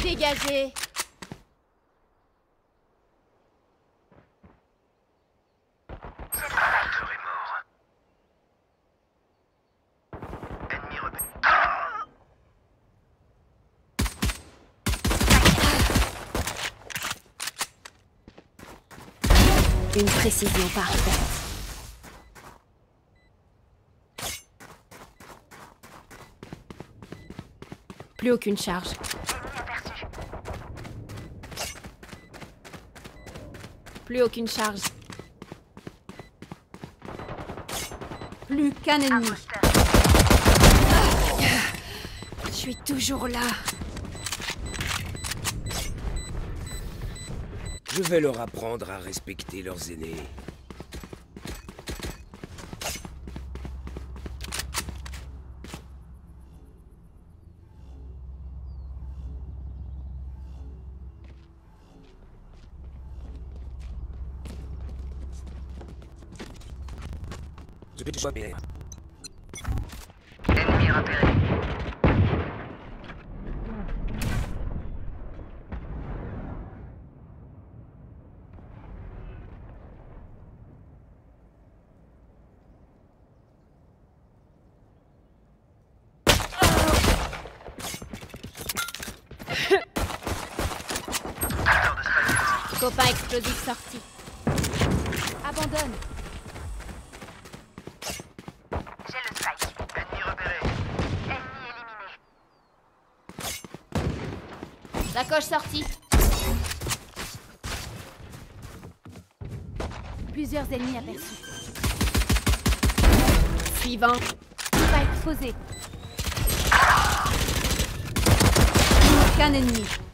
Dégagez. L'opérateur est mort. Ennemi repéré. Une précision parfaite. Plus aucune charge. Plus aucune charge. Plus qu'un ennemi. Je suis toujours là. Je vais leur apprendre à respecter leurs aînés. Je vais te choisir. Ennemi repéré. Copain explosif sorti. Abandonne. J'ai le spike. Ennemi repéré. Ennemi éliminé. Sacoche sortie. Plusieurs ennemis aperçus. Suivant. Spike posé. Aucun ennemi.